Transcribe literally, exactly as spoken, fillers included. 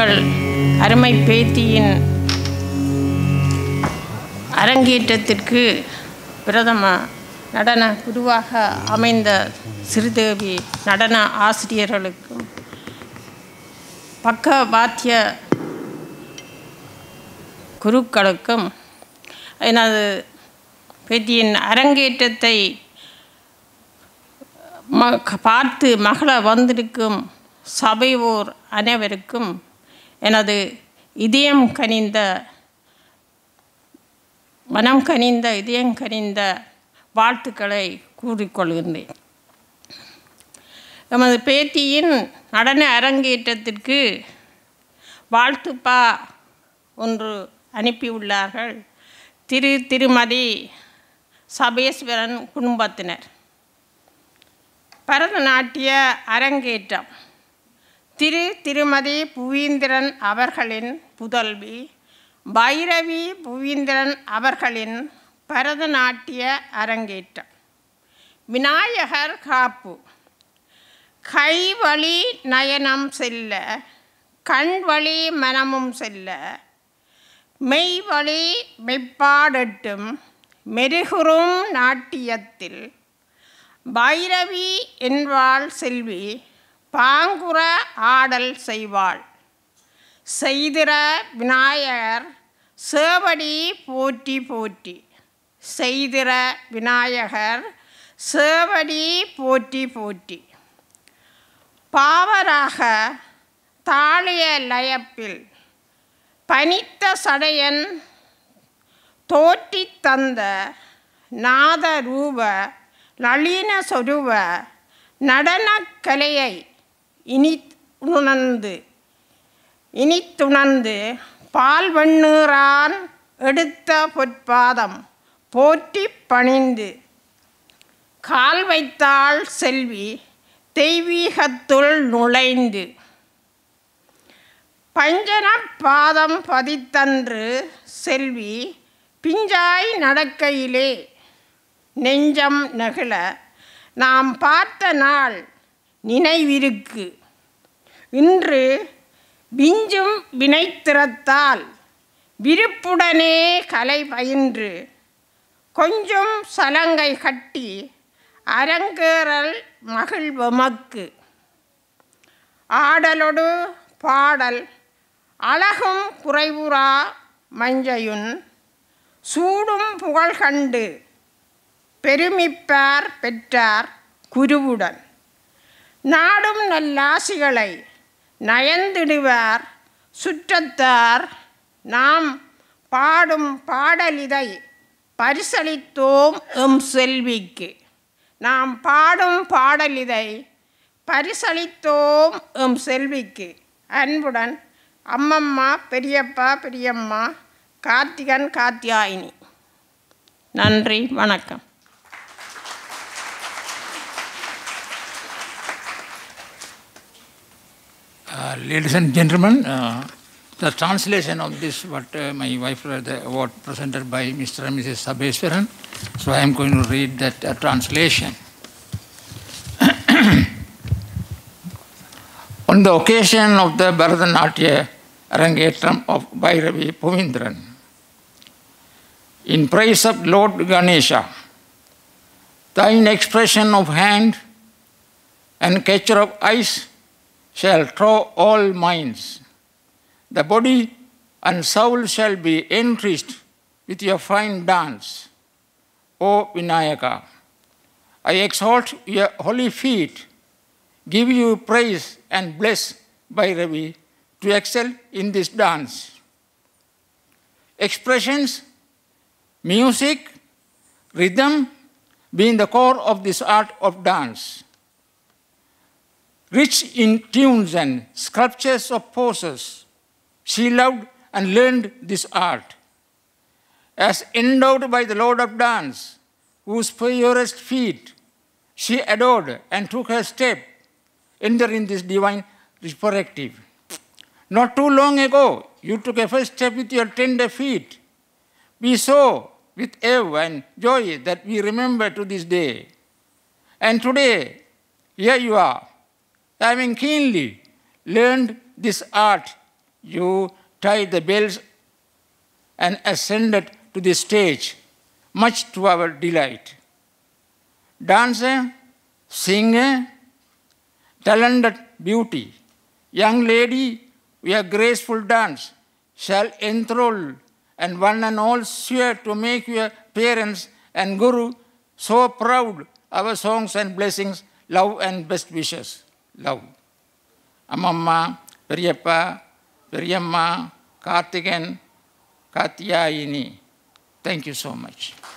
எங்கள் அருமை பேத்தியின் அரங்கேற்றத்திற்கு பிரதம நடன குருவாக அமைந்த ஸ்ரீதேவி நடன ஆசிரியர்களுக்கும் பக்கவாத்திய குருக்களுக்கும் எனது பேத்தியின் அரங்கேற்றத்தை ம பார்த்து மகள வந்திருக்கும் சபையோர் அனைவருக்கும் எனது இதயம் கனிந்த மனம் கனிந்த இதயம் கனிந்த வாழ்த்துக்களை கூறிக்கொள்கின்றேன். எமது பேத்தியின் நடன அரங்கேற்றத்திற்கு வாழ்த்துப்பா ஒன்று அனுப்பியுள்ளார்கள் திரு திருமதி சபேஸ்வரன் குடும்பத்தினர். பரதநாட்டிய அரங்கேற்றம் திரு திருமதி புவீந்திரன் அவர்களின் புதல்வி பைரவி புவீந்திரன் அவர்களின் பரதநாட்டிய அரங்கேற்றம். விநாயகர் காப்பு கைவழி நயனம் செல்ல கண்வழி மனமும் செல்ல மெய்வழி மெய்ப்பாடட்டும் மெருகுறும் நாட்டியத்தில் பைரவி என்பாள் செல்வி பாங்குற ஆடல் செய்வாள் செய்திர விநாயகர் சேவடி போற்றி போற்றி செய்திர விநாயகர் சேவடி போற்றி போற்றி. பாவராக தாளிய லயப்பில் பனித்த சடையன் தோற்றி தந்த நாதரூப நளின சொருவ நடனக்கலையை இனி உணர்ந்து இனித்துணர்ந்து பால்வண்ணீரான் எடுத்த பொற்பாதம் போற்றி பணிந்து கால் வைத்தாள் செல்வி தெய்வீகத்துள் நுழைந்து பஞ்சன பாதம் பதித்தன்று செல்வி பிஞ்சாய் நடக்கையிலே நெஞ்சம் நெகிழ நாம் பார்த்த நாள் நினைவிருக்கு இன்று விஞ்சும் வினைத்திறத்தால் விருப்புடனே கலை பயின்று கொஞ்சம் சலங்கை கட்டி அரங்கேறல் மகிழ்வமக்கு ஆடலொடு பாடல் அழகும் குறைவுறா மஞ்சையுன் சூடும் புகழ் கண்டு பெருமிப்பார் பெற்றார் குருவுடன் நாடும் நல்லாசிகளை நயந்திடுவார் சுற்றத்தார் நாம் பாடும் பாடலிதை பரிசளித்தோம் எம் செல்விக்கு நாம் பாடும் பாடலிதை பரிசளித்தோம் எம் செல்விக்கு. அன்புடன் அம்மம்மா பெரியப்பா பெரியம்மா கார்த்திகன் காத்தியாயினி. நன்றி, வணக்கம். Uh, ladies and gentlemen, uh, the translation of this, what uh, my wife read, the award presented by Mister and Missus Sabeswaran. So I am going to read that uh, translation. On the occasion of the Bharatha-naatiya Arangetram of Bhairavy Puviindran, in praise of Lord Ganesha, thine expression of hand and catcher of eyes shall draw all minds. The body and soul shall be enriched with your fine dance. O Vinaayakaa, I exalt your holy feet, give you praise and bless Bhairavy to excel in this dance. Expressions, music, rhythm being the core of this art of dance. Rich in tunes and sculptures of poses, she loved and learned this art. As endowed by the Lord of Dance, whose purest feet she adored and took her step, entering this divine repertoire. Not too long ago, you took a first step with your tender feet. We saw with awe and joy that we remember to this day. And today, here you are, having keenly learned this art you tied the bells and ascended to the stage, much to our delight. Dancer, singer, talented beauty, young lady, your graceful dance shall enthrall and one and all swear to make your parents and Guru so proud. Our songs and blessings, love and best wishes. Love. Amamma, Periyappa, Periyamma, Karthigan, Katyayini. Thank you so much.